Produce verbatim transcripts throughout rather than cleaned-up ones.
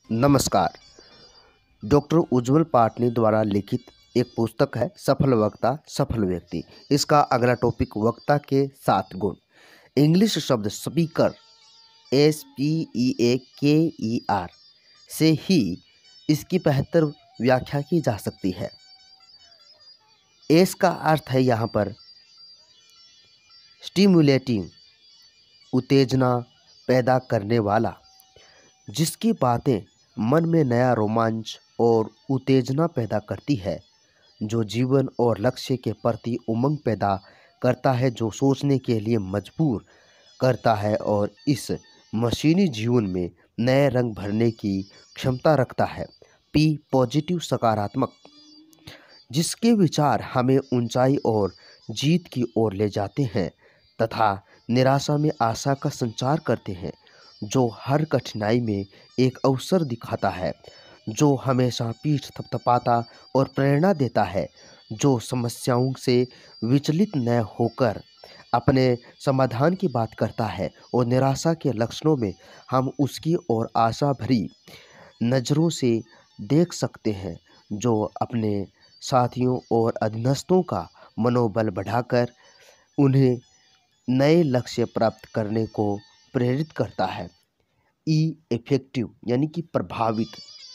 नमस्कार। डॉक्टर उज्ज्वल पाटनी द्वारा लिखित एक पुस्तक है सफल वक्ता सफल व्यक्ति। इसका अगला टॉपिक वक्ता के सात गुण। इंग्लिश शब्द speaker S P E A K E are से ही इसकी बेहतर व्याख्या की जा सकती है। एस का अर्थ है यहाँ पर स्टिमुलेटिंग, उत्तेजना पैदा करने वाला, जिसकी बातें मन में नया रोमांच और उत्तेजना पैदा करती है, जो जीवन और लक्ष्य के प्रति उमंग पैदा करता है, जो सोचने के लिए मजबूर करता है और इस मशीनी जीवन में नए रंग भरने की क्षमता रखता है। पी पॉजिटिव, सकारात्मक, जिसके विचार हमें ऊंचाई और जीत की ओर ले जाते हैं तथा निराशा में आशा का संचार करते हैं, जो हर कठिनाई में एक अवसर दिखाता है, जो हमेशा पीठ थपथपाता और प्रेरणा देता है, जो समस्याओं से विचलित न होकर अपने समाधान की बात करता है और निराशा के लक्षणों में हम उसकी ओर आशा भरी नज़रों से देख सकते हैं, जो अपने साथियों और अधीनस्थों का मनोबल बढ़ाकर उन्हें नए लक्ष्य प्राप्त करने को प्रेरित करता है। ई इफेक्टिव यानी कि प्रभावित,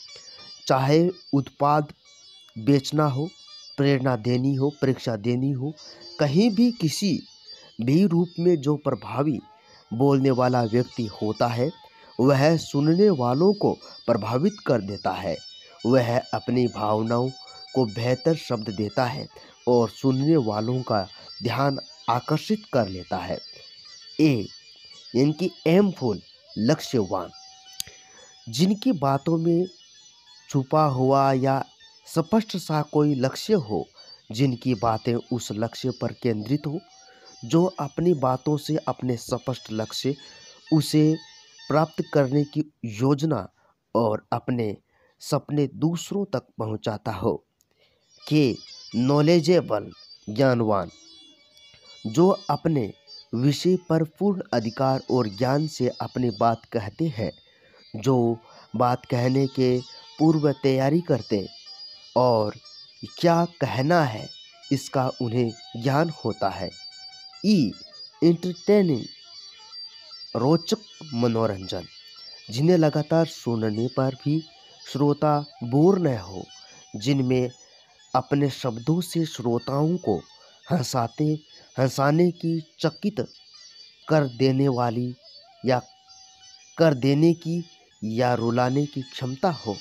चाहे उत्पाद बेचना हो, प्रेरणा देनी हो, परीक्षा देनी हो, कहीं भी किसी भी रूप में जो प्रभावी बोलने वाला व्यक्ति होता है वह सुनने वालों को प्रभावित कर देता है। वह अपनी भावनाओं को बेहतर शब्द देता है और सुनने वालों का ध्यान आकर्षित कर लेता है। ए यानी कि एमफुल, लक्ष्यवान, जिनकी बातों में छुपा हुआ या स्पष्ट सा कोई लक्ष्य हो, जिनकी बातें उस लक्ष्य पर केंद्रित हो, जो अपनी बातों से अपने स्पष्ट लक्ष्य उसे प्राप्त करने की योजना और अपने सपने दूसरों तक पहुंचाता हो। के नॉलेजेबल, ज्ञानवान, जो अपने विषय पर पूर्ण अधिकार और ज्ञान से अपनी बात कहते हैं, जो बात कहने के पूर्व तैयारी करते और क्या कहना है इसका उन्हें ज्ञान होता है। ई इंटरटेनिंग, रोचक, मनोरंजन, जिन्हें लगातार सुनने पर भी श्रोता बोर न हो, जिनमें अपने शब्दों से श्रोताओं को हंसाते हंसाने की, चकित कर देने वाली या कर देने की या रुलाने की क्षमता हो।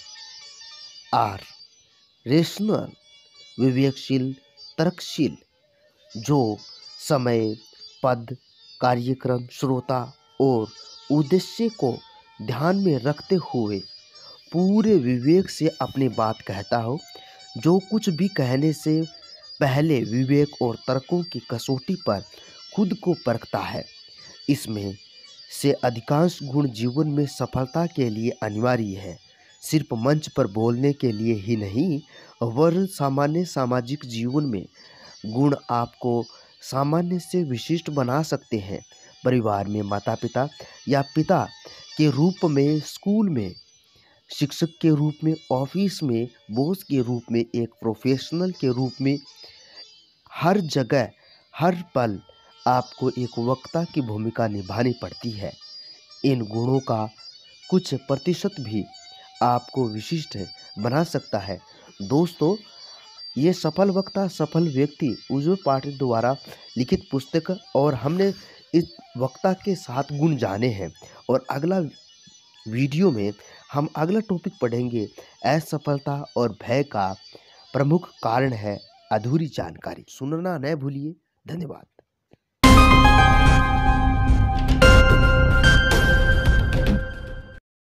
आर रेशनल, विवेकशील, तर्कशील, जो समय, पद, कार्यक्रम, श्रोता और उद्देश्य को ध्यान में रखते हुए पूरे विवेक से अपनी बात कहता हो, जो कुछ भी कहने से पहले विवेक और तर्कों की कसौटी पर खुद को परखता है। इसमें से अधिकांश गुण जीवन में सफलता के लिए अनिवार्य है, सिर्फ मंच पर बोलने के लिए ही नहीं, वरन सामान्य सामाजिक जीवन में गुण आपको सामान्य से विशिष्ट बना सकते हैं। परिवार में माता पिता या पिता के रूप में, स्कूल में शिक्षक के रूप में, ऑफिस में बॉस के रूप में, एक प्रोफेशनल के रूप में, हर जगह हर पल आपको एक वक्ता की भूमिका निभानी पड़ती है। इन गुणों का कुछ प्रतिशत भी आपको विशिष्ट बना सकता है। दोस्तों, ये सफल वक्ता सफल व्यक्ति उज्ज्वल पाठक द्वारा लिखित पुस्तक, और हमने इस वक्ता के सात गुण जाने हैं, और अगला वीडियो में हम अगला टॉपिक पढ़ेंगे असफलता और भय का प्रमुख कारण है अधूरी जानकारी। सुनना न भूलिए। धन्यवाद।